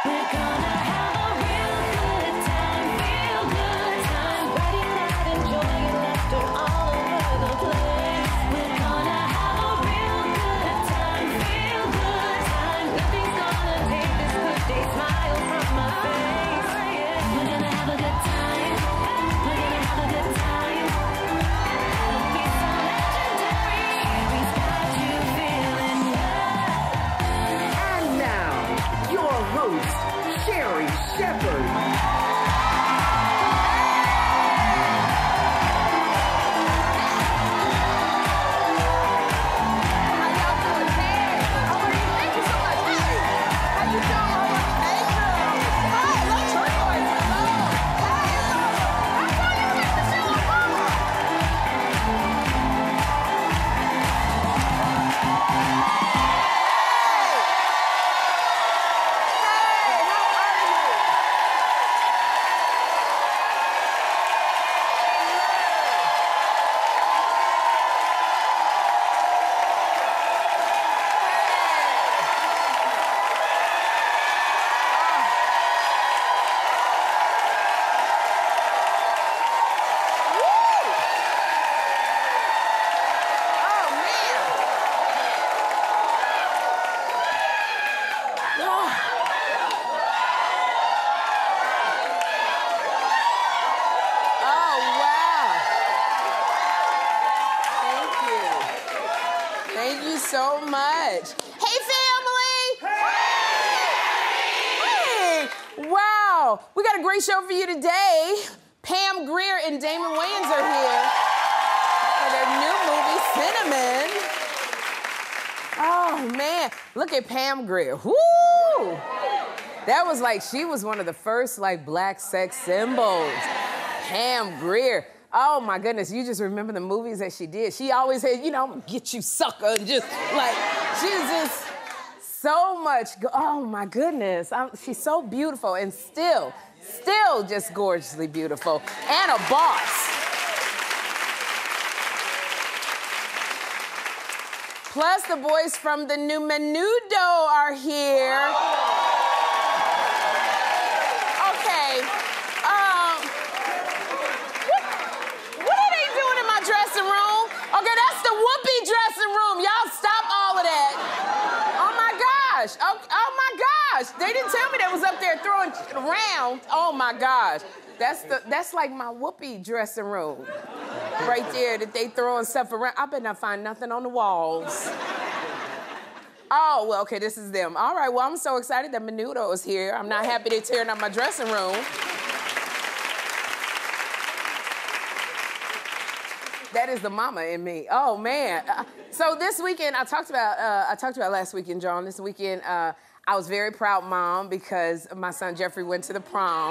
We're gonna have a real good time, real good time. Riding out, enjoying laughter all over the place. We're gonna have a real good time, real good time. Nothing's gonna take this good day smile from my face. We're gonna have a good time. We're gonna have a good time. It'll be so legendary. Sherri's got you feeling love. And now, your host, Sherri Shepherd. So much. Hey, family! Hey! Wow, we got a great show for you today. Pam Grier and Damon Wayans are here for their new movie, Cinnamon. Oh, man. Look at Pam Grier. Woo! That was like, she was one of the first, like, black sex symbols. Pam Grier. Oh, my goodness, you just remember the movies that she did. She always said, you know, I'm gonna get you, sucker, and just, like, she's just so much, oh, my goodness. She's so beautiful and still just gorgeously beautiful, and a boss. Plus, the boys from the new Menudo are here. Okay. Dressing room. Okay, that's the Whoopi dressing room. Y'all stop all of that. Oh my gosh. Oh my gosh. They didn't tell me that was up there throwing around. Oh my gosh. That's like my Whoopi dressing room. Right there that they throwing stuff around. I better not find nothing on the walls. Oh, well, okay, this is them. All right, well, I'm so excited that Menudo is here. I'm not happy they're tearing up my dressing room. That is the mama in me. Oh, man. So this weekend, I talked about last weekend, John. This weekend, I was very proud mom because my son Jeffrey went to the prom.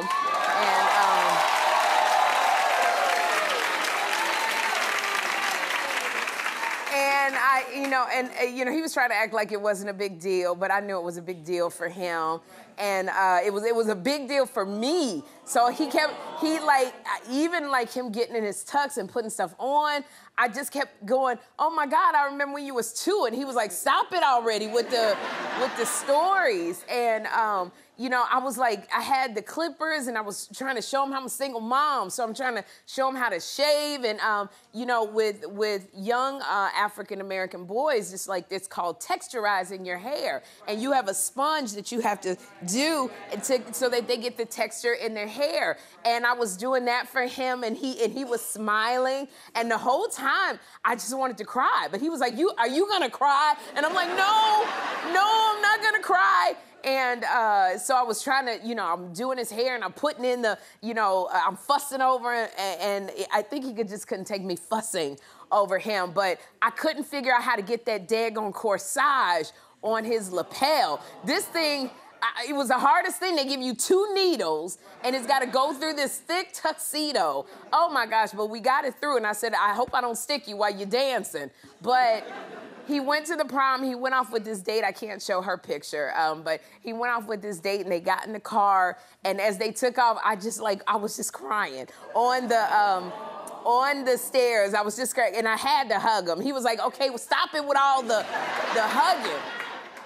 And he was trying to act like it wasn't a big deal, but I knew it was a big deal for him. And it was a big deal for me. So even like him getting in his tux and putting stuff on, I just kept going, oh my God, I remember when you was 2, and he was like, stop it already with the stories. And I was like, I had the clippers and I was trying to show him I'm a single mom. So I'm trying to show him how to shave. And, with young African-American boys, it's like, it's called texturizing your hair. And you have a sponge that you have to do so that they get the texture in their hair. And I was doing that for him, and he was smiling. And the whole time, I just wanted to cry. But he was like, are you gonna cry? And I'm like, no, I'm not gonna cry. And so I was trying to, I'm doing his hair and I'm putting in the, I'm fussing over and I think he couldn't take me fussing over him, but I couldn't figure out how to get that daggone corsage on his lapel. This thing, it was the hardest thing. They give you 2 needles and it's got to go through this thick tuxedo. Oh my gosh, but we got it through, and I said, I hope I don't stick you while you're dancing. But he went to the prom. He went off with this date. I can't show her picture, but he went off with this date, and they got in the car. And as they took off, I was just crying on the stairs. I was just crying, and I had to hug him. He was like, "Okay, well, stop it with all the hugging."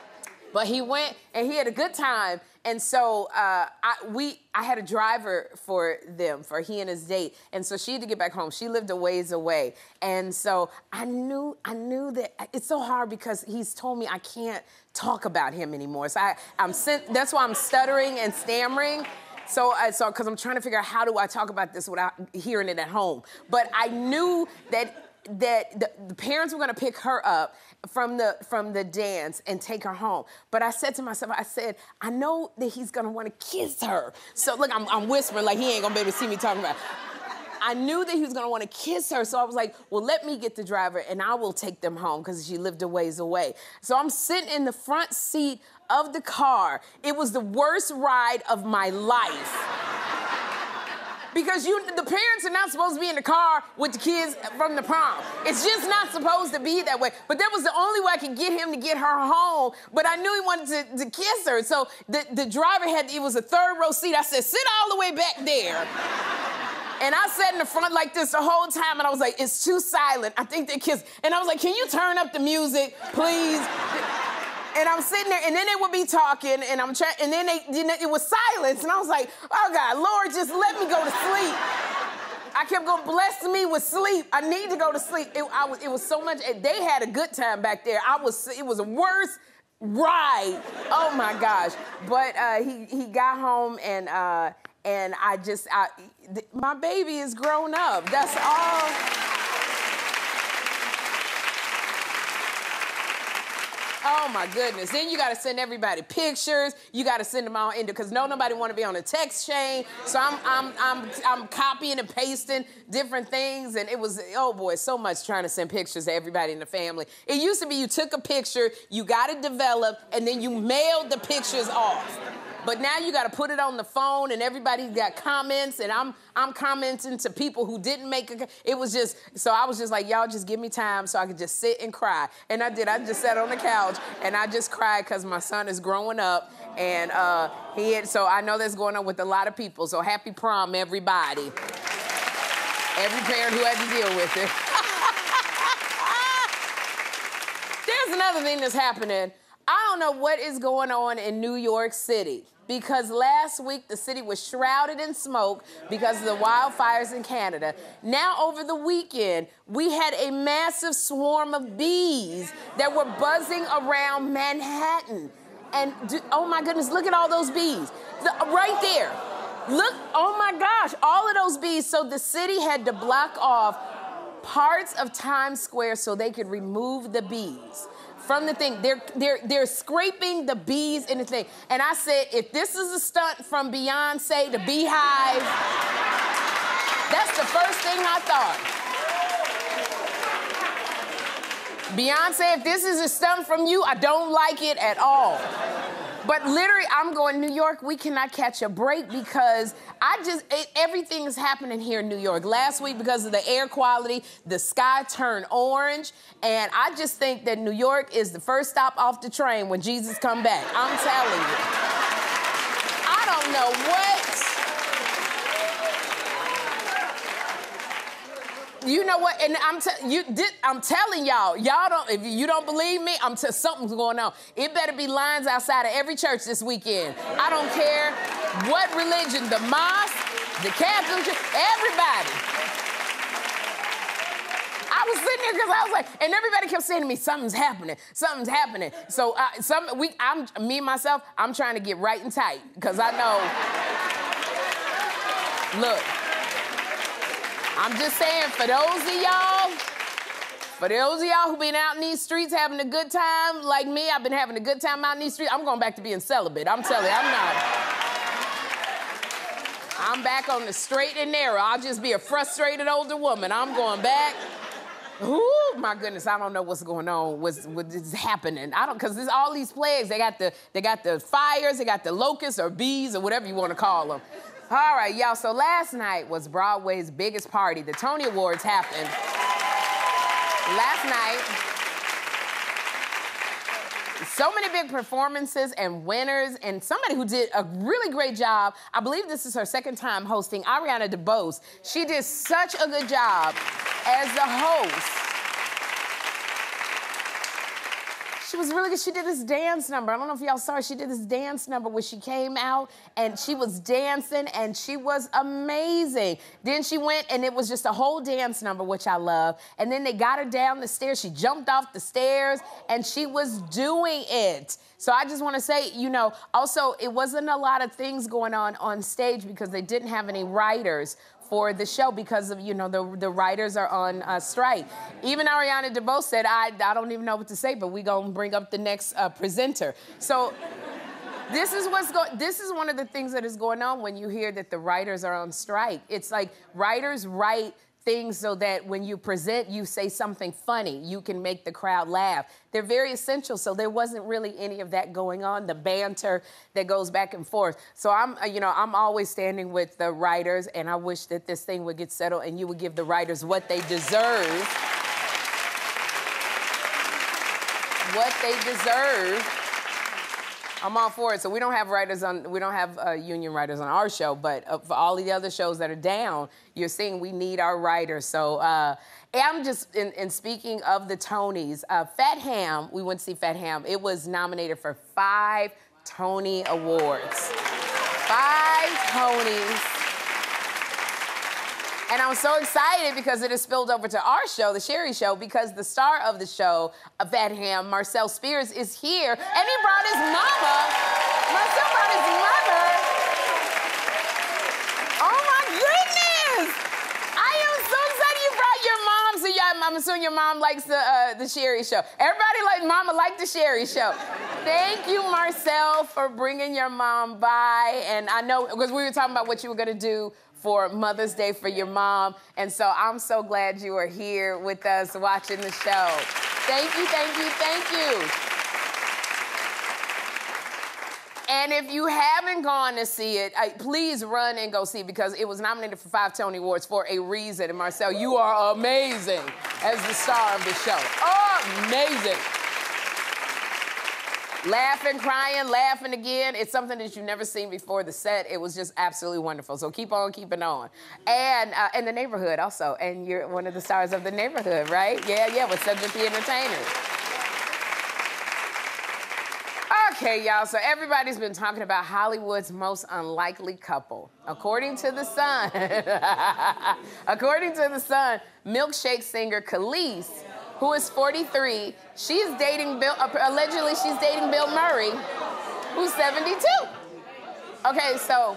But he went and he had a good time. And so I had a driver for them, for he and his date. And so she had to get back home. She lived a ways away. And so I knew that it's so hard because he's told me I can't talk about him anymore. So that's why I'm stuttering and stammering. So because I'm trying to figure out how do I talk about this without hearing it at home. But I knew that the parents were gonna pick her up from the dance and take her home. But I said to myself, I know that he's gonna wanna kiss her. So look, I'm whispering like he ain't gonna be able to see me talking about it. I knew that he was gonna wanna kiss her, so I was like, well, let me get the driver and I will take them home because she lived a ways away. So I'm sitting in the front seat of the car. It was the worst ride of my life. Because the parents are not supposed to be in the car with the kids from the prom. It's just not supposed to be that way. But that was the only way I could get him to get her home. But I knew he wanted to kiss her. So the driver it was a third row seat. I said, sit all the way back there. And I sat in the front like this the whole time, and I was like, it's too silent. I think they kissed. And I was like, can you turn up the music, please? And I'm sitting there, and then they would be talking, and I'm trying, and then it was silence, and I was like, oh God, Lord, just let me go to sleep. I kept going, bless me with sleep. I need to go to sleep. It was so much. They had a good time back there. It was a worse ride. Oh my gosh. But he got home, and my baby is grown up. That's all. Oh my goodness. Then you gotta send everybody pictures. You gotta send them all because nobody wanna be on a text chain. So I'm copying and pasting different things, and it was, oh boy, so much trying to send pictures to everybody in the family. It used to be you took a picture, you got it developed, and then you mailed the pictures off. But now you got to put it on the phone, and everybody's got comments, and I'm commenting to people who didn't make it. It was just, so I was just like, y'all just give me time so I could just sit and cry. And I did. I just sat on the couch, and I just cried because my son is growing up, and so I know that's going on with a lot of people. So happy prom, everybody. Every parent who had to deal with it. There's another thing that's happening. I don't know what is going on in New York City because last week the city was shrouded in smoke because of the wildfires in Canada. Now over the weekend, we had a massive swarm of bees that were buzzing around Manhattan. And oh my goodness, look at all those bees. Right there. Look, oh my gosh, all of those bees. So the city had to block off parts of Times Square so they could remove the bees from the thing. They're scraping the bees in the thing. And I said, if this is a stunt from Beyonce, the Beehive, that's the first thing I thought. Beyonce, if this is a stunt from you, I don't like it at all. But literally, I'm going, New York, we cannot catch a break because everything is happening here in New York. Last week, because of the air quality, the sky turned orange. And I just think that New York is the first stop off the train when Jesus come back. I'm telling you. I don't know what. You know what? And I'm telling y'all don't. If you don't believe me, something's going on. It better be lines outside of every church this weekend. I don't care what religion, the mosque, the Catholic, everybody. I was sitting there because I was like, and everybody kept saying to me, something's happening, something's happening. So me and myself, I'm trying to get right and tight because I know. Look. I'm just saying, for those of y'all who've been out in these streets having a good time, like me, I've been having a good time out in these streets. I'm going back to being celibate. I'm telling you, I'm back on the straight and narrow. I'll just be a frustrated older woman. I'm going back. Ooh, my goodness, I don't know what's going on, what's happening. Because there's all these plagues. They got the fires, they got the locusts or bees or whatever you want to call them. All right, y'all, so last night was Broadway's biggest party. The Tony Awards happened last night. So many big performances and winners, and somebody who did a really great job. I believe this is her second time hosting, Ariana DeBose. She did such a good job as the host. She was really good. She did this dance number. I don't know if y'all saw her. She did this dance number where she came out and she was dancing and she was amazing. Then she went and it was just a whole dance number, which I love. And then they got her down the stairs. She jumped off the stairs and she was doing it. So I just want to say, you know, also it wasn't a lot of things going on stage because they didn't have any writers for the show because of, you know, the writers are on strike. Even Ariana DeBose said, I don't even know what to say, but we gonna bring up the next presenter. So this is one of the things that is going on when you hear that the writers are on strike. It's like writers write things so that when you present, you say something funny. You can make the crowd laugh. They're very essential, so there wasn't really any of that going on, the banter that goes back and forth. So I'm always standing with the writers, and I wish that this thing would get settled and you would give the writers what they deserve. What they deserve. I'm all for it. So we don't have union writers on our show, but for all the other shows that are down, you're seeing we need our writers. So I'm just, in speaking of the Tonys, Fat Ham, we went to see Fat Ham. It was nominated for 5 Tony Awards. 5 Tonys. And I'm so excited because it has spilled over to our show, the Sherri Show, because the star of the show, Fat Ham, Marcel Spears, is here, and he brought his mama. Marcel brought his mother. Oh my goodness! I am so excited you brought your mom. So yeah, I'm assuming your mom likes the Sherri Show. Everybody mama like the Sherri Show. Thank you, Marcel, for bringing your mom by. And I know, because we were talking about what you were gonna do for Mother's Day for your mom. And so I'm so glad you are here with us watching the show. Thank you, thank you, thank you. And if you haven't gone to see it, please run and go see it because it was nominated for 5 Tony Awards for a reason. And Marcel, you are amazing as the star of the show. Amazing. Laughing, crying, laughing again. It's something that you've never seen before. The set, it was just absolutely wonderful. So keep on keeping on. And The Neighborhood also. And you're one of the stars of The Neighborhood, right? Yeah, with Cedric the Entertainer. Okay, y'all, so everybody's been talking about Hollywood's most unlikely couple. According to The Sun, milkshake singer Khalees, who is 43, she's dating allegedly she's dating Bill Murray, who's 72. Okay, so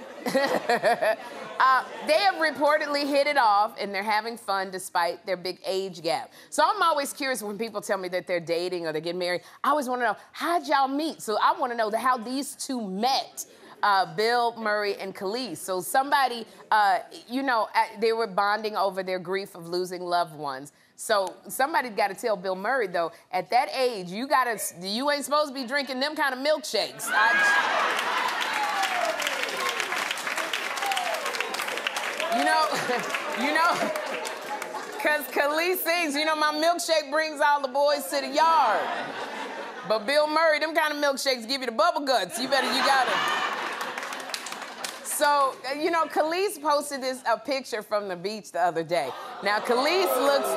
they have reportedly hit it off and they're having fun despite their big age gap. So I'm always curious when people tell me that they're dating or they're getting married. I always want to know, how'd y'all meet? So I want to know how these two met. Bill Murray and Khalees. So somebody, they were bonding over their grief of losing loved ones. So somebody got to tell Bill Murray, though, at that age, you ain't supposed to be drinking them kind of milkshakes. Because Khalees sings, my milkshake brings all the boys to the yard. But Bill Murray, them kind of milkshakes give you the bubble guts. You gotta. So, Khalees posted a picture from the beach the other day. Now, Khalees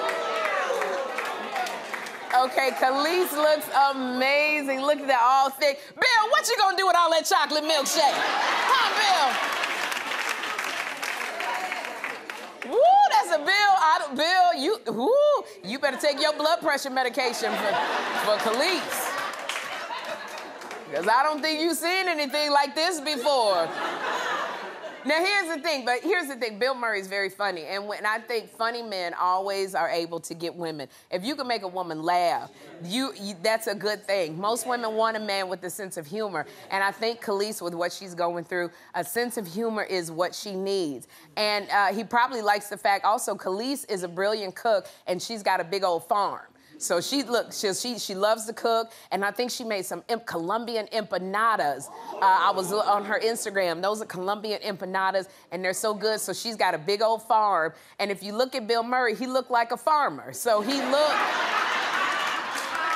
looks amazing. Look at that, all thick. Bill, what you gonna do with all that chocolate milkshake? Huh, Bill? Woo, that's a Bill. You better take your blood pressure medication for Khalees. Because I don't think you've seen anything like this before. Now, here's the thing. Bill Murray is very funny. And I think funny men always are able to get women. If you can make a woman laugh, that's a good thing. Most women want a man with a sense of humor. And I think Khalees, with what she's going through, a sense of humor is what she needs. And he probably likes the fact, also, Khalees is a brilliant cook, and she's got a big old farm. So she loves to cook, and I think she made some Colombian empanadas. I was on her Instagram. Those are Colombian empanadas, and they're so good. So she's got a big old farm. And if you look at Bill Murray, he looked like a farmer. So he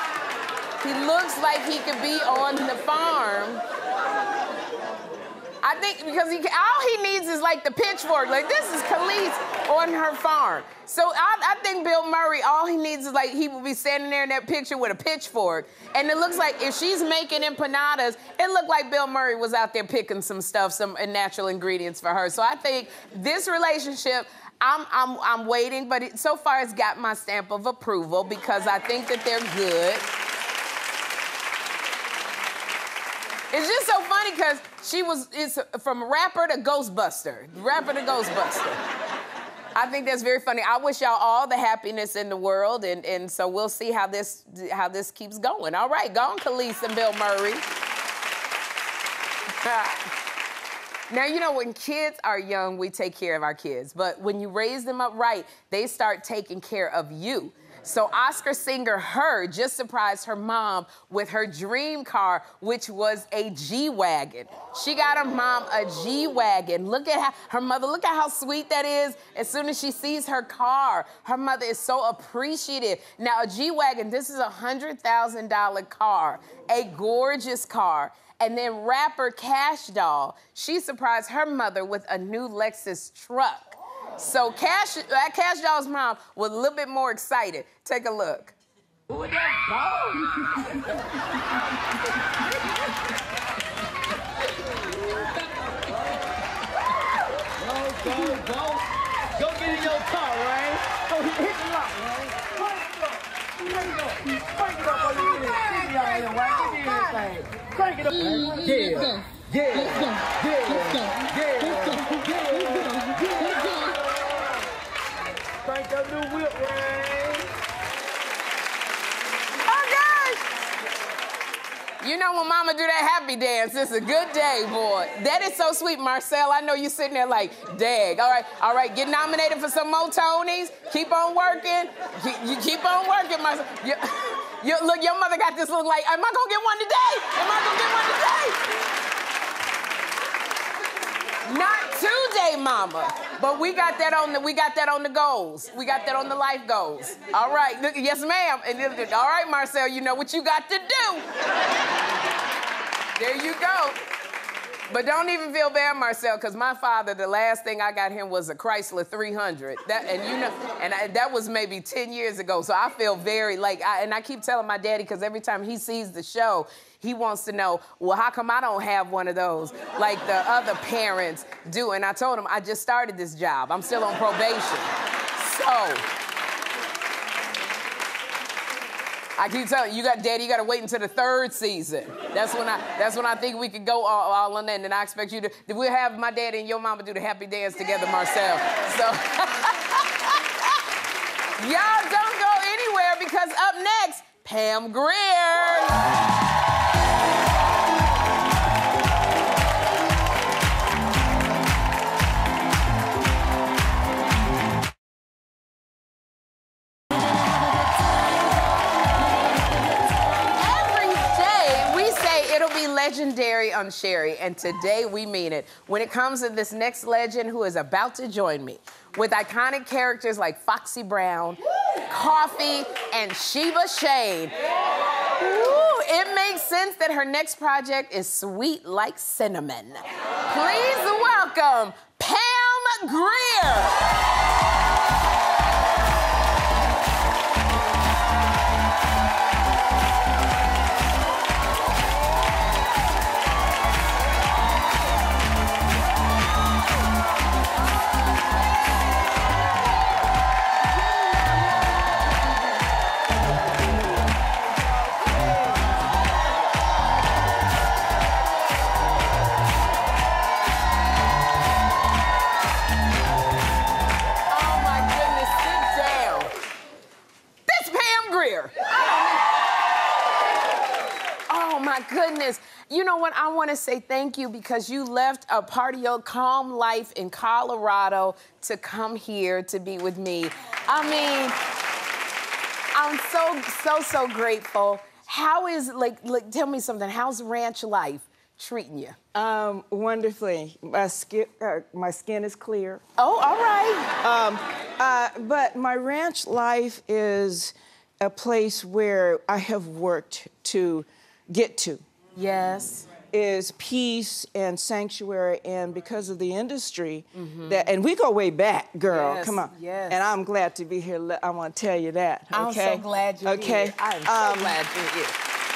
looks like he could be on the farm. I think because all he needs is like the pitchfork. Like, this is Khalees on her farm. So I think Bill Murray, all he needs is like, he will be standing there in that picture with a pitchfork. And it looks like if she's making empanadas, it looked like Bill Murray was out there picking some stuff, some natural ingredients for her. So I think this relationship, I'm waiting, but so far it's got my stamp of approval because I think that they're good. It's just so funny because it's from rapper to Ghostbuster. Rapper to Ghostbuster. I think that's very funny. I wish y'all all the happiness in the world, and so we'll see how this keeps going. All right, go on, Khalees and Bill Murray. Now, you know, when kids are young, we take care of our kids. But when you raise them up right, they start taking care of you. So Oscar singer Her just surprised her mom with her dream car, which was a G-Wagon. She got her mom a G-Wagon. Look at her mother, look at how sweet that is. As soon as she sees her car, her mother is so appreciative. Now, a G-Wagon, this is a $100,000 car, a gorgeous car. And then rapper Cash Doll, she surprised her mother with a new Lexus truck. So Cash Doll's mom was a little bit more excited. Take a look. Who is that dog? Go get in your car, right? Go hit the lock, right? Crank it up while you in it. Crank it up. Yeah. Crank that new whip, right? Oh, gosh! You know when mama do that happy dance, it's a good day, boy. That is so sweet, Marcel. I know you sitting there like, dag. All right, get nominated for some more Tonys. Keep on working. You keep on working, Marcel. Look, your mother got this look like, am I gonna get one today? Am I gonna get one today? Not today, mama. But we got that on the goals. We got that on the life goals. All right, look, yes, ma'am. And all right, Marcel, you know what you got to do. There you go. But don't even feel bad, Marcel, because my father, the last thing I got him was a Chrysler 300. That was maybe 10 years ago. So I feel very I keep telling my daddy, because every time he sees the show, he wants to know, well, how come I don't have one of those like the other parents do? And I told him, I just started this job. I'm still on probation. So I keep telling you, Daddy, you got to wait until the 3rd season. That's when I think we could go all on that. And I expect you to. We'll have my daddy and your mama do the happy dance together, Marcel. So y'all don't go anywhere because up next, Pam Grier. Legendary on Sherri, and today we mean it. When it comes to this next legend who is about to join me, with iconic characters like Foxy Brown, Coffee, and Sheba Shane, it makes sense that her next project is sweet like cinnamon. Please welcome Pam Grier. Oh my goodness. You know what? I want to say thank you because you left a part of your calm life in Colorado to come here to be with me. I mean, I'm so grateful. How is, tell me something, how's ranch life treating you? Wonderfully. My skin is clear. Oh, all right. But my ranch life is a place where I have worked to get to. Yes. is peace and sanctuary, and because of the industry, that, and we go way back, girl, Yes, come on. yes. And I'm glad to be here. I want to tell you that, I'm okay? so glad you're here. I'm so glad you're here.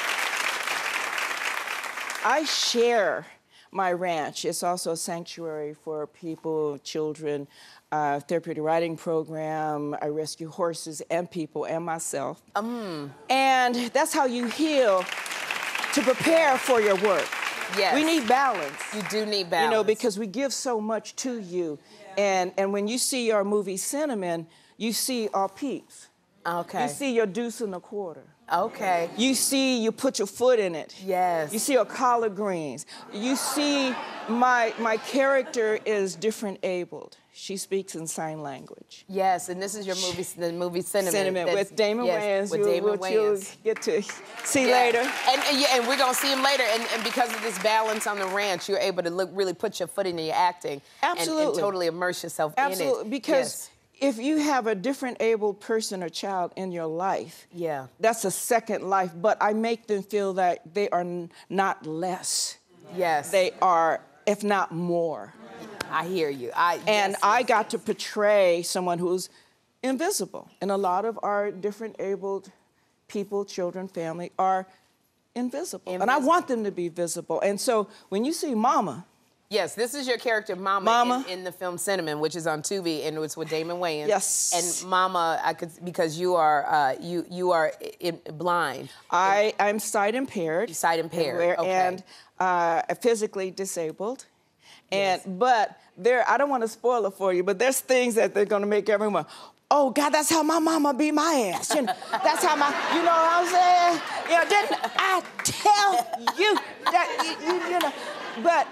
I share my ranch. It's also a sanctuary for people, children, therapeutic riding program. I rescue horses and people and myself. And that's how you heal to prepare for your work. Yes. We need balance. You do need balance. You know, because we give so much to you. And when you see our movie Cinnamon, you see our peeps. Okay. You see your deuce and a quarter. Okay. You put your foot in it. Yes. You see your collard greens. You see my character is different abled. She speaks in sign language. Yes, and this is your movie, the movie Cinnamon. Cinnamon That's- with Damon Wayans. With Damon which you'll Wayans. get to see Yeah. later. And we're gonna see him later. And because of this balance on the ranch, you're able to really put your foot in your acting. Absolutely. And totally immerse yourself Absolutely, in it. because if you have a different abled person or child in your life, Yeah. that's a second life. But I make them feel that they are not less. Yes. They are, if not more. I hear you. I got to portray someone who's invisible. And a lot of our different abled people, children, family, are invisible. And I want them to be visible. And so when you see Mama. Yes, this is your character, Mama. In the film Cinnamon, which is on Tubi, and it's with Damon Wayans. Yes. And Mama, because you are blind. I'm sight impaired. Sight impaired. Okay. And physically disabled. Yes. But I don't want to spoil it for you, but there's things that they're going to make everyone, oh, God, that's how my mama beat my ass. You know, that's how you know what I'm saying? You know, didn't I tell you that, you know? But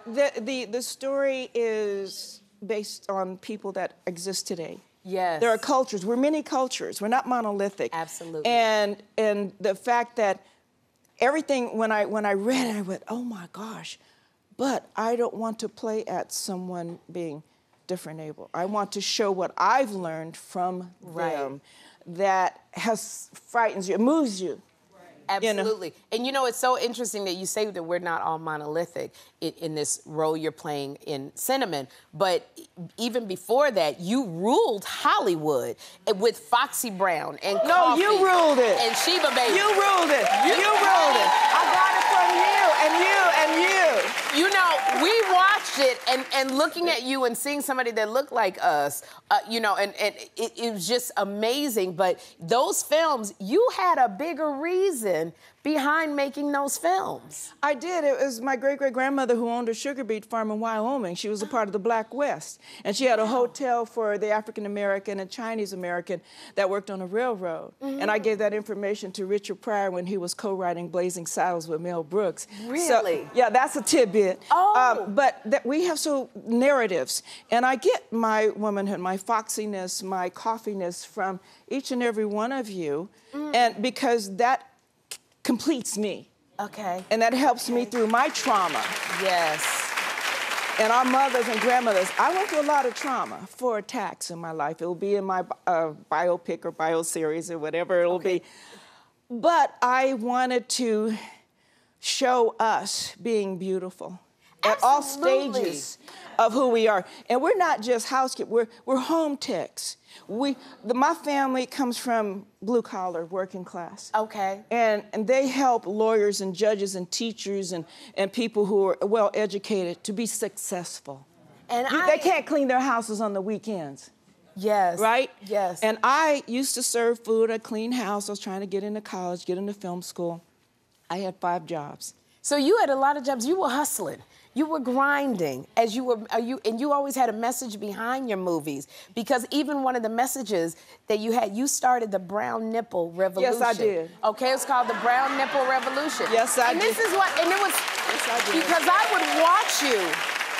the story is based on people that exist today. Yes. There are cultures. We're many cultures. We're not monolithic. Absolutely. And the fact that everything, when I read it, I went, oh, my gosh. But I don't want to play at someone being different able. I want to show what I've learned from them that frightens you, moves you. Absolutely. You know? And you know, it's so interesting that you say that we're not all monolithic in this role you're playing in Cinnamon. But even before that, you ruled Hollywood with Foxy Brown and No, Coffee you ruled it. and Sheba Baby. You ruled it. You ruled it. I got it from you and you and you. You know, we watched it and looking at you and seeing somebody that looked like us, you know, and it was just amazing. But those films, you had a bigger reason behind making those films. I did. It was my great-great-grandmother who owned a sugar beet farm in Wyoming. She was a part of the Black West. And she had a hotel for the African-American and Chinese-American that worked on a railroad. And I gave that information to Richard Pryor when he was co-writing Blazing Saddles with Mel Brooks. Really? So, yeah, that's a tidbit. Oh. But we have narratives. And I get my womanhood, my foxiness, my coffiness from each and every one of you. And because that completes me. Okay. And that helps me through my trauma. Yes. And our mothers and grandmothers, I went through a lot of trauma for attacks in my life. It will be in my biopic or bioseries or whatever it will be. But I wanted to show us being beautiful at all stages of who we are. And we're not just housekeepers, we're home techs. My family comes from blue-collar, working class. Okay. And they help lawyers and judges and teachers and people who are well-educated to be successful. And They can't clean their houses on the weekends. Yes. Right? Yes. And I used to serve food, I cleaned house, I was trying to get into college, get into film school. I had 5 jobs. So you had a lot of jobs. You were hustling. You were grinding and you always had a message behind your movies, because even one of the messages that you had, you started the brown nipple revolution. Yes, I did. Okay, it's called the brown nipple revolution. Yes, I did. And this is what, and it was, Yes, I did. because I would watch you.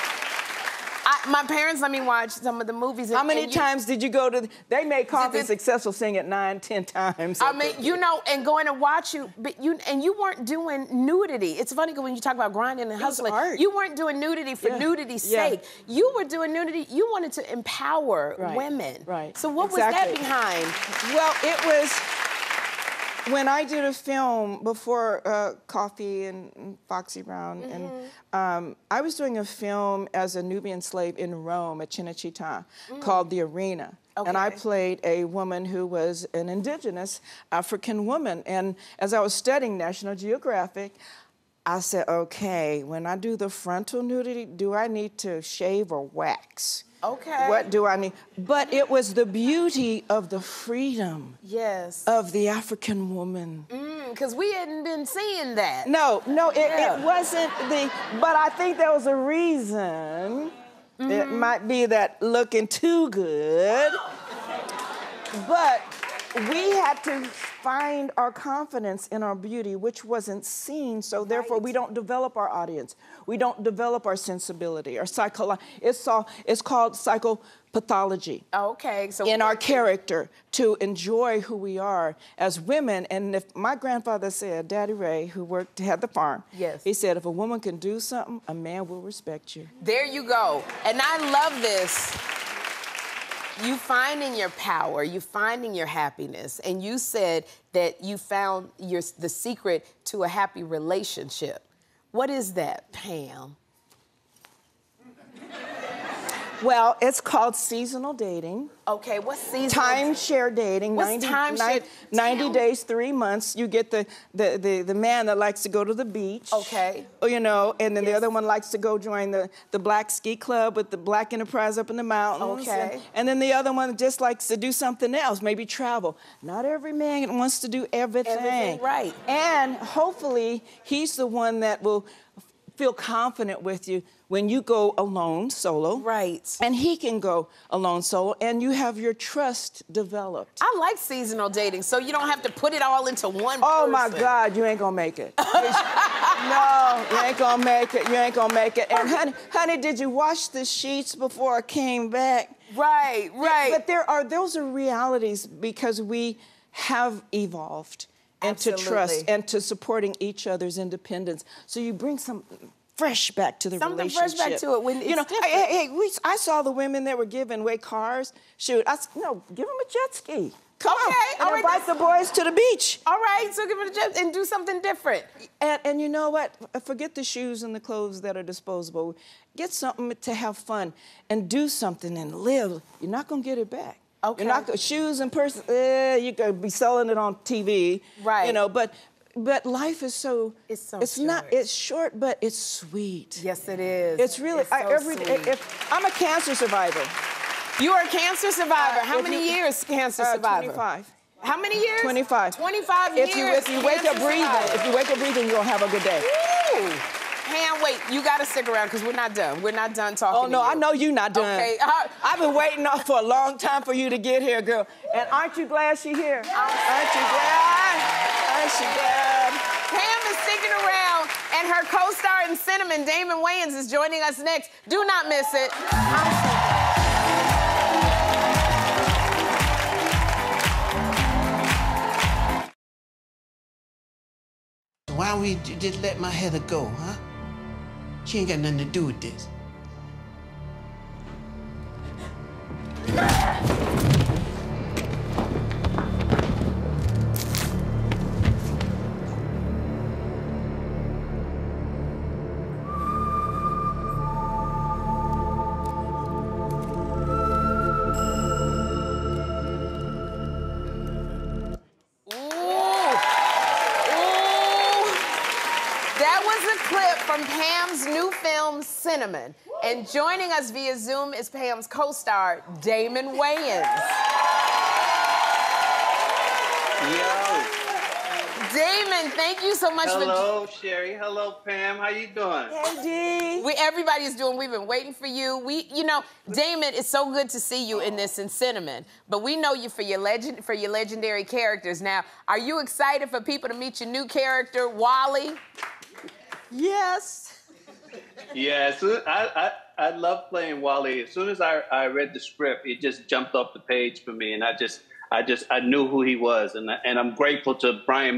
My parents let me watch some of the movies. How many times did you go to, they made Coffee successful, sing it 9, 10 times. I mean, you know, and going to watch you, but you weren't doing nudity. It's funny when you talk about grinding and hustling. Art. You weren't doing nudity for nudity's sake. You were doing nudity, you wanted to empower women. Right. So what was that behind? Well, it was, when I did a film before Coffee and Foxy Brown, and I was doing a film as a Nubian slave in Rome at Cinecittà called The Arena. Okay. And I played a woman who was an indigenous African woman. And as I was studying National Geographic, I said, okay, when I do the frontal nudity, do I need to shave or wax? Okay. What do I need? But it was the beauty of the freedom of the African woman. Because we hadn't been seeing that. No, it wasn't the, but I think there was a reason. It might be that looking too good. But we had to find our confidence in our beauty, which wasn't seen, so therefore we don't develop our audience. We don't develop our sensibility, our it's called psychopathology. Okay, so in our character to enjoy who we are as women. And if my grandfather said, Daddy Ray, who had the farm, he said, if a woman can do something, a man will respect you. There you go. And I love this. You finding your power, you finding your happiness, and you said that you found the secret to a happy relationship. What is that, Pam? Well, it's called seasonal dating. Okay, what's seasonal? Timeshare dating. What's 90 days, 3 months. You get the man that likes to go to the beach. Okay. You know, and then the other one likes to go join the Black Ski Club with the Black Enterprise up in the mountains. Okay. And then the other one just likes to do something else, maybe travel. Not every man wants to do everything. Everything, right. And hopefully he's the one that will feel confident with you when you go alone, solo. Right. And he can go alone, solo, and you have your trust developed. I like seasonal dating, so you don't have to put it all into one Oh, person. my God, you ain't gonna make it. No, you ain't gonna make it, you ain't gonna make it. And honey, did you wash the sheets before I came back? Right, right. But those are realities because we have evolved into trust and to supporting each other's independence. So you bring some fresh back to the relationship. Something fresh back to it when it's different. I saw the women that were giving away cars. Shoot, no, give them a jet ski. Come on, and invite the boys to the beach. All right, so give it a jet and do something different. And you know what? Forget the shoes and the clothes that are disposable. Get something to have fun and do something and live. You're not gonna get it back. Okay. You're not shoes and purses. You could be selling it on TV. Right. You know, but life is so. It's short. not. It's short, but it's sweet. Yes, it is. It's really. It's so sweet. I'm a cancer survivor. You are a cancer survivor. How many years cancer survivor? 25. How many years? 25. 25 years. If you wake up breathing, you'll have a good day. Woo! Pam, wait, you gotta stick around because we're not done. We're not done talking to you. Oh, no, I know you're not done. Okay. I've been waiting for a long time for you to get here, girl. And aren't you glad she's here? Aren't you glad? Aren't you glad? Pam is sticking around, and her co-star in Cinnamon, Damon Wayans, is joining us next. Do not miss it. Why don't we just let my Heather go, huh? She ain't got nothing to do with this. From Pam's new film, Cinnamon. And joining us via Zoom is Pam's co-star, Damon Wayans. Yo. Damon, thank you so much Hello, Sherri. Hello, Pam. How you doing? Hey, D. Everybody's doing, we've been waiting for you. Damon, it's so good to see you in this in Cinnamon, but we know you for your legendary characters. Now, are you excited for people to meet your new character, Wally? Yes. Yeah, I love playing Wally. As soon as I read the script, it just jumped off the page for me, and I knew who he was, and I'm grateful to Brian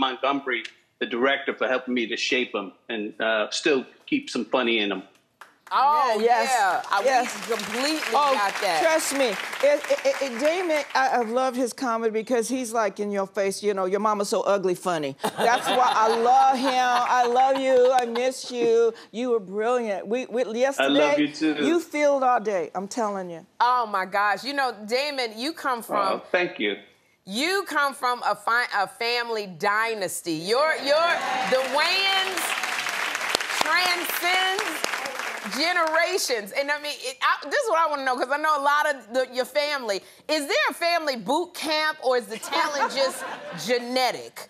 Montgomery, the director, for helping me to shape him and still keep some funny in him. Oh, Yes. yeah. Yes. We completely Oh, got that. trust me. Damon, I've loved his comedy because he's like in your face, you know, your mama's so ugly funny. That's why I love him. I love you. I miss you. You were brilliant. Yesterday, I love you too. You filled all day. I'm telling you. Oh, my gosh. You know, Damon, you come from... Oh, thank you. You come from a family dynasty. The Wayans transcends generations. And I mean, this is what I want to know, because I know a lot of your family. Is there a family boot camp, or is the talent just genetic?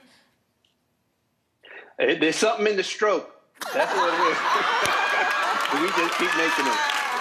There's something in the stroke. That's what it is. We just keep making them.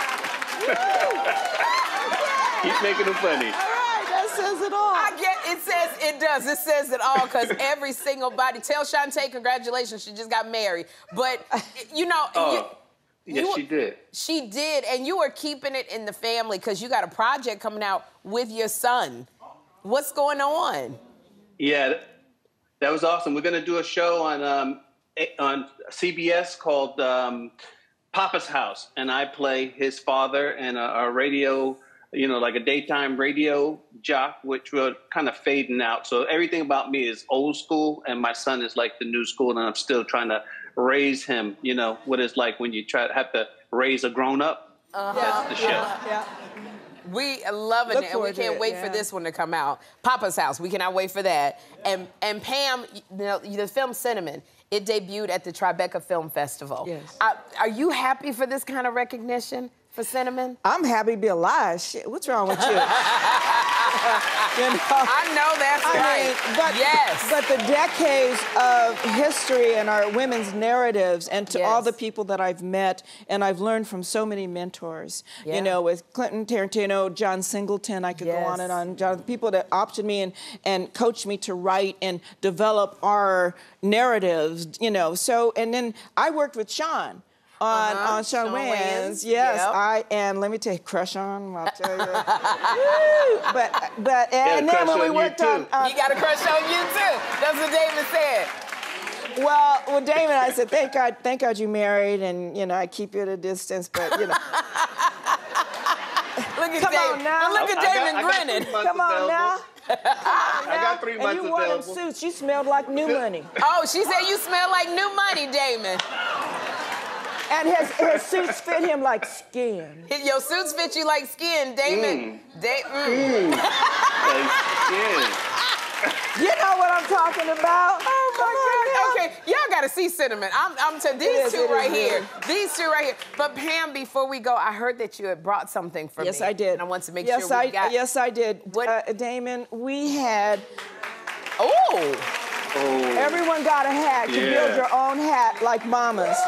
Keep making them funny. That says it all. It says it all, because every single body. Tell Shantae congratulations, she just got married. But, you know... Yes, she did. She did, and you are keeping it in the family because you got a project coming out with your son. What's going on? Yeah, that was awesome. We're going to do a show on CBS called Papa's House, and I play his father and a radio, you know, like a daytime radio jock, which we're kind of fading out. So everything about me is old school, and my son is like the new school, and I'm still trying to raise him, you know, what it's like when you have to raise a grown-up. That's the show. Yeah. We are loving it, and we can't wait for this one to come out. Papa's House, we cannot wait for that. And Pam, you know, the film Cinnamon, it debuted at the Tribeca Film Festival. Yes. Are you happy for this kind of recognition for Cinnamon? I'm happy to be alive. Shit, what's wrong with you? You know? I know that's right. But the decades of history and our women's narratives, and to all the people that I've met, and I've learned from so many mentors, you know, with Clinton Tarantino, John Singleton, I could go on and on, people that optioned me and coached me to write and develop our narratives, you know. So, and then I worked with Sean. On Sean Wayans, yes, I am. Let me tell you, crush on. I'll tell you. but and then when we worked on, he got a crush on you too. That's what David said. Well, with Damon, I said, thank God you married, and you know I keep you at a distance, but you know. Look at Damon. Now. Look at Damon grinning. Come on now. I got 3 months and you wore them available. suits. You smelled like new money. Oh, she said you smell like new money, Damon. And his suits fit him like skin. Your suits fit you like skin, Damon. Like skin. You know what I'm talking about? Oh my God. Okay, y'all gotta see Cinnamon. I'm telling these two right here. These two right here. But Pam, before we go, I heard that you had brought something for me. Yes, I did. And I want to make sure we got. Yes, I did. What? Damon, we had. Oh. Everyone got a hat. You build your own hat like mamas.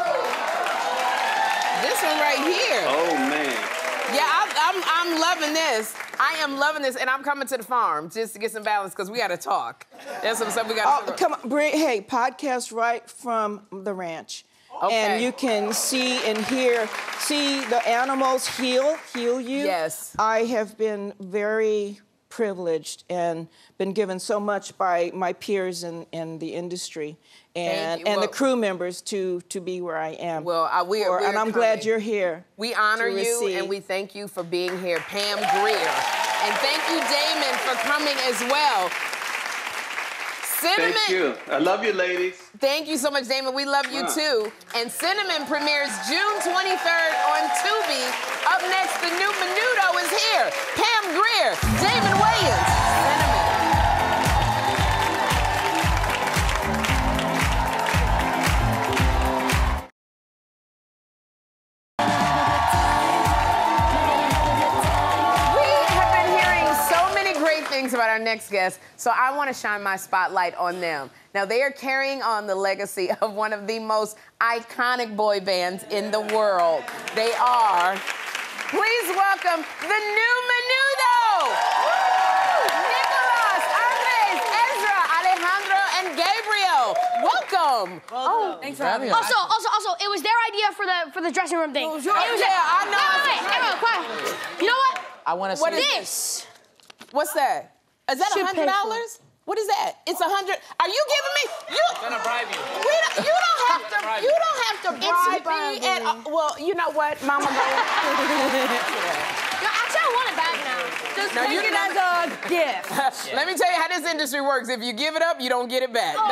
This one right here. Oh man. Yeah, I'm loving this. I am loving this, and I'm coming to the farm just to get some balance because we got to talk. There's some stuff we got to talk about. Come on, hey, podcast right from the ranch. Okay. And you can see and see the animals heal you. Yes. I have been very privileged and been given so much by my peers in the industry and the crew members to be where I am. Well, and I'm glad you're here. We honor you and we thank you for being here, Pam Grier. And thank you, Damon, for coming as well. Cinnamon. Thank you. I love you, ladies. Thank you so much, Damon. We love you too. And Cinnamon premieres June 23rd on Tubi. Up next, the new Menudo is here. Pam Grier, Damon Wayans. Cinnamon. About our next guest, so I want to shine my spotlight on them. Now, they are carrying on the legacy of one of the most iconic boy bands in the world. They are, please welcome the new Menudo! Nicholas, Andres, Ezra, Alejandro, and Gabriel. Welcome. Oh, thanks for having me. Also, it was their idea for the dressing room thing. I know. Wait, everyone, quiet. You know what? I want to see this. What's that? Is that $100? What is that? It's 100. Are you giving me? I'm gonna bribe you. You don't have to. You don't have to bribe me. And well, you know what, Mama? No, actually, I want it back now. Just No, take you it can- as a gift. Let me tell you how this industry works. If you give it up, you don't get it back. Oh.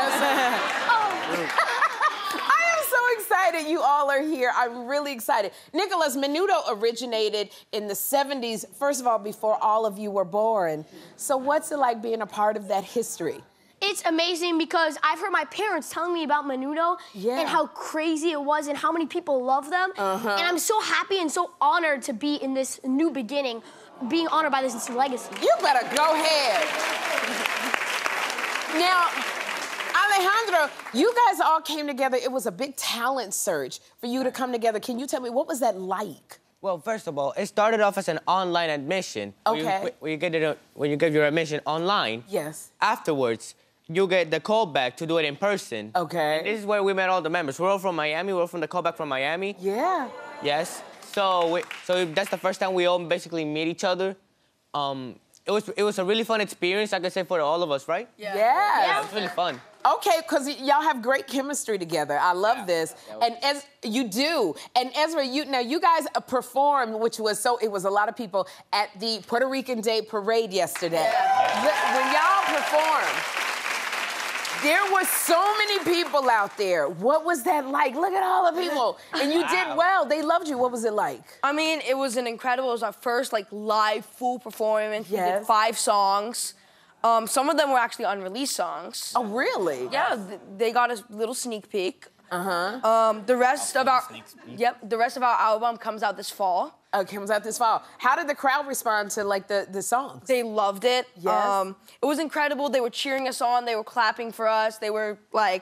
I am so excited you all are here. I'm really excited. Nicholas, Menudo originated in the 70s, first of all, before all of you were born. So what's it like being a part of that history? It's amazing because I've heard my parents telling me about Menudo and how crazy it was and how many people love them. And I'm so happy and so honored to be in this new beginning, being honored by this legacy. You better go ahead. Now, Alejandro, you guys all came together. It was a big talent search for you to come together. Can you tell me, what was that like? Well, first of all, it started off as an online admission. Okay. When you get your admission online. Yes. Afterwards, you get the callback to do it in person. Okay. And this is where we met all the members. We're all from Miami. We're all from the callback from Miami. Yeah. Yes. So that's the first time we all basically meet each other. It was a really fun experience, I can say, for all of us, right? Yeah. Yeah, it was really fun. Okay, because y'all have great chemistry together. I love this. And as you do, and Ezra, you guys performed, which was it was a lot of people at the Puerto Rican Day Parade yesterday. When y'all performed, there were so many people out there. What was that like? Look at all the people. And you did well. They loved you. What was it like? I mean, it was it was our first live full performance. We did 5 songs. Some of them were actually unreleased songs. Oh, really? Yeah, they got a little sneak peek. The rest of our album comes out this fall. It comes out this fall. How did the crowd respond to the songs? They loved it. Yes. It was incredible. They were cheering us on. They were clapping for us. They were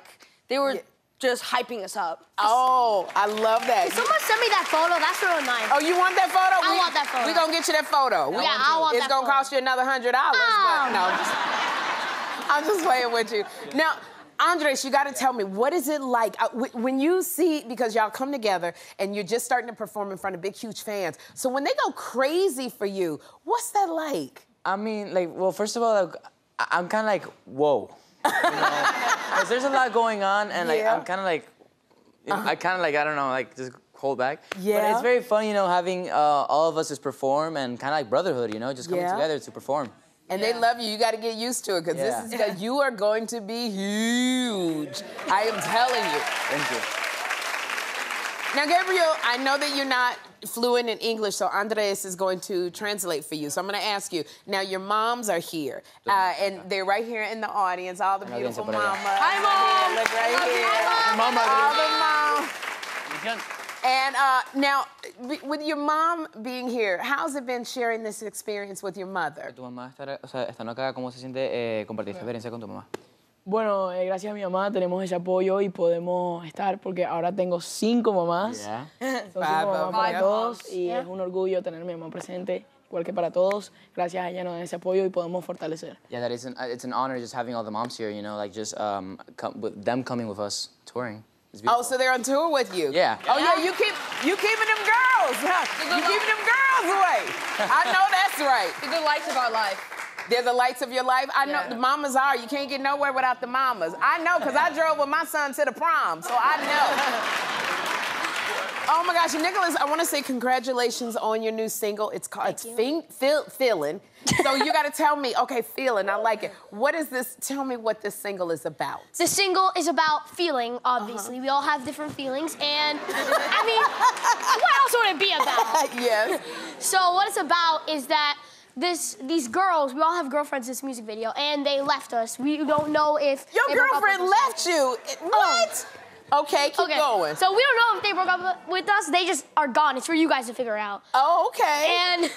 just hyping us up. Oh, I love that. Someone send me that photo. That's real nice. Oh, you want that photo? I want that photo. We're going to get you that photo. Yeah, I want it's that gonna photo. cost you another $100, but no, I'm just playing with you. Now, Andres, you got to tell me, what is it like when you see, because y'all come together and you're just starting to perform in front of big, huge fans. So when they go crazy for you, what's that like? I mean, well, first of all, I'm kind of whoa. You know? 'Cause there's a lot going on, and I'm kind of I kind of I don't know, just hold back. Yeah. But it's very fun, having all of us just perform and kind of brotherhood, just coming together to perform. And they love you. You got to get used to it because you are going to be huge. I am telling you. Thank you. Now, Gabriel, I know that you're not fluent in English, so Andres is going to translate for you. So I'm going to ask you. Now, your moms are here, and they're right here in the audience. All the beautiful mamas. Hi, Mom. Look right here. Mama. All the moms. And now, with your mom being here, how's it been sharing this experience with your mother? Tu mamá estando acá, ¿cómo se siente compartir esta experiencia con tu mamá? Bueno, gracias a mi mamá tenemos ese apoyo y podemos estar porque ahora tengo 5 mamás. Yeah. Son 5 mamás para todos y es un orgullo tener a mi mamá presente, igual que para todos. Gracias a ella nos dan ese apoyo y podemos fortalecer. Yeah, it's an honor just having all the moms here, with them coming with us touring. Oh, so they're on tour with you? Yeah. Oh, yeah, you keeping them girls, huh? You keeping them girls away. I know that's right. They're the lights of our life. They're the lights of your life? I know the mamas are. You can't get nowhere without the mamas. I know, because I drove with my son to the prom, so I know. Oh, my gosh. Nicholas, I want to say congratulations on your new single. It's called Feelin. So you got to tell me, okay, Feelin, I like it. What is this? Tell me what this single is about. The single is about feeling, obviously. We all have different feelings, and I mean, what else would it be about? Yes. So what it's about is that these girls, we all have girlfriends in this music video, and they left us. We don't know if Your they broke up girlfriend with us. left you? What? Okay, keep going. So we don't know if they broke up with us. They just are gone. It's for you guys to figure out. Oh, okay. And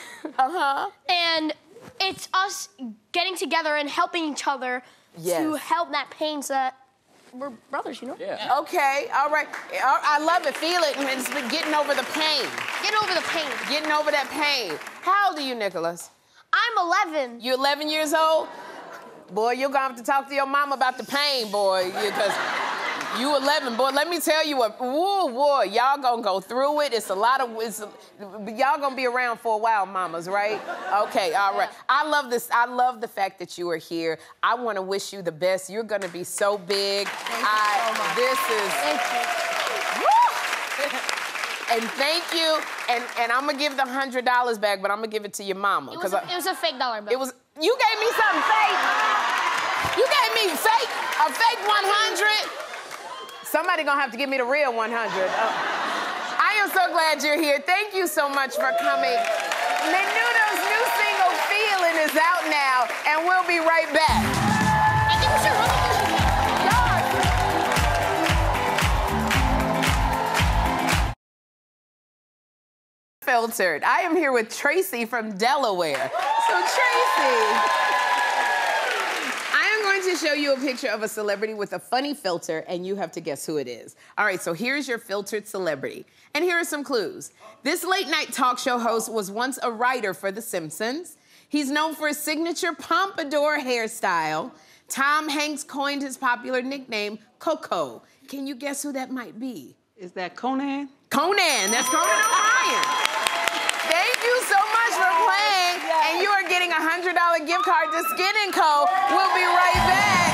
and it's us getting together and helping each other to help that pain so that we're brothers, Yeah. Okay, all right. I love it. Feel it. It's been getting over the pain. Getting over the pain. Getting over that pain. How old are you, Nicholas? I'm 11. You're 11 years old? Boy, you're gonna have to talk to your mom about the pain, boy, because You 11, boy. Let me tell you what. Woo, boy, y'all gonna go through it. It's a lot of. Y'all gonna be around for a while, mamas, right? Okay, all right. I love this. I love the fact that you are here. I want to wish you the best. You're gonna be so big. Thank you so much. This is. Thank you. And thank you. And I'm gonna give the $100 back, but I'm gonna give it to your mama. It was a fake dollar bill. It was. You gave me something fake. You gave me a fake 100. Somebody gonna have to give me the real 100. I am so glad you're here. Thank you so much for coming. Menudo's new single, Feelin, is out now, and we'll be right back. I think we should run the Filtered. I am here with Tracy from Delaware. So Tracy, I am going to show you a picture of a celebrity with a funny filter, and you have to guess who it is. All right, so here's your filtered celebrity. And here are some clues. This late-night talk show host was once a writer for The Simpsons. He's known for his signature pompadour hairstyle. Tom Hanks coined his popular nickname, Coco. Can you guess who that might be? Is that Conan? Conan, that's Conan O'Brien. Thank you so much for playing. And you are getting a $100 gift card to Skin & Co. We'll be right back.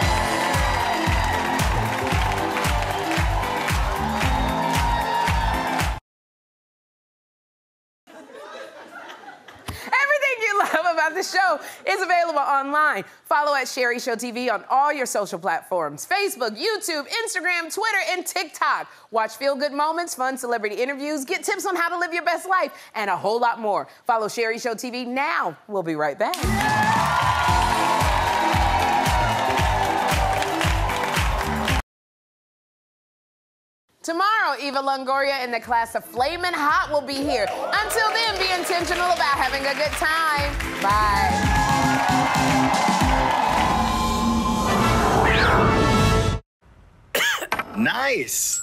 Everything you love about the show is available online. Follow at Sherri Show TV on all your social platforms: Facebook, YouTube, Instagram, Twitter, and TikTok. Watch feel-good moments, fun celebrity interviews, get tips on how to live your best life, and a whole lot more. Follow Sherri Show TV now. We'll be right back. Tomorrow, Eva Longoria and the class of Flamin' Hot will be here. Until then, be intentional about having a good time. Bye. Nice.